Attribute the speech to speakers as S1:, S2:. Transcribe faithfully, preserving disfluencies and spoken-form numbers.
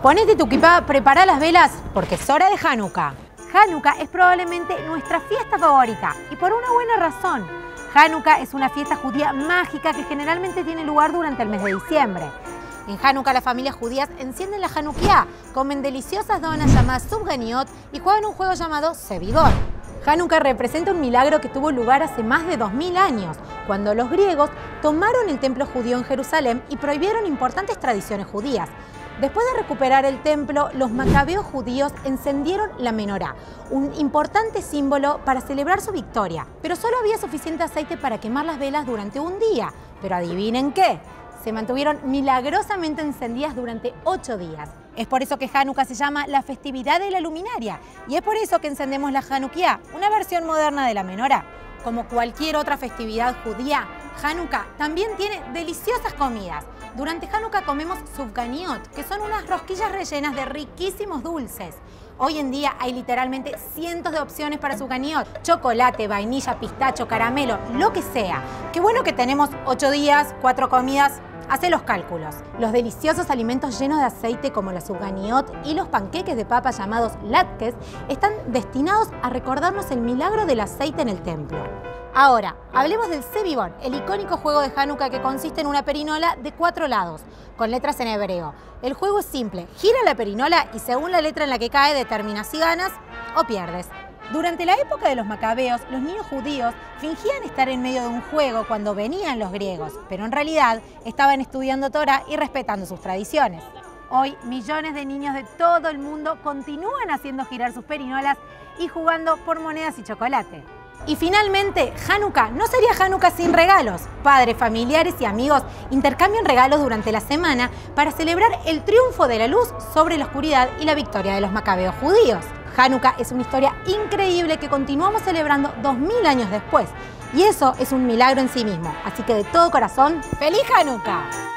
S1: Ponete tu kipá, prepara las velas, porque es hora de Hanukkah. Hanukkah es probablemente nuestra fiesta favorita, y por una buena razón. Hanukkah es una fiesta judía mágica que generalmente tiene lugar durante el mes de diciembre. En Hanukkah las familias judías encienden la Hanukkah, comen deliciosas donas llamadas subganiot y juegan un juego llamado Sevidor. Hanukkah representa un milagro que tuvo lugar hace más de dos mil años, cuando los griegos tomaron el templo judío en Jerusalén y prohibieron importantes tradiciones judías. Después de recuperar el templo, los macabeos judíos encendieron la menorá, un importante símbolo para celebrar su victoria. Pero solo había suficiente aceite para quemar las velas durante un día. Pero adivinen qué, se mantuvieron milagrosamente encendidas durante ocho días. Es por eso que Hanukkah se llama la festividad de la luminaria y es por eso que encendemos la Hanukkah, una versión moderna de la menorá. Como cualquier otra festividad judía, Hanukkah también tiene deliciosas comidas. Durante Hanukkah comemos subganiot, que son unas rosquillas rellenas de riquísimos dulces. Hoy en día hay literalmente cientos de opciones para subganiot: chocolate, vainilla, pistacho, caramelo, lo que sea. Qué bueno que tenemos ocho días, cuatro comidas. Hace los cálculos. Los deliciosos alimentos llenos de aceite como la subganiot y los panqueques de papa llamados latkes están destinados a recordarnos el milagro del aceite en el templo. Ahora, hablemos del Sevivor, el icónico juego de Hanukkah que consiste en una perinola de cuatro lados, con letras en hebreo. El juego es simple, gira la perinola y según la letra en la que cae determina si ganas o pierdes. Durante la época de los macabeos, los niños judíos fingían estar en medio de un juego cuando venían los griegos, pero en realidad estaban estudiando Torá y respetando sus tradiciones. Hoy, millones de niños de todo el mundo continúan haciendo girar sus perinolas y jugando por monedas y chocolate. Y finalmente, Hanukkah no sería Hanukkah sin regalos. Padres, familiares y amigos intercambian regalos durante la semana para celebrar el triunfo de la luz sobre la oscuridad y la victoria de los macabeos judíos. Hanukkah es una historia increíble que continuamos celebrando dos mil años después. Y eso es un milagro en sí mismo. Así que de todo corazón, ¡feliz Hanukkah!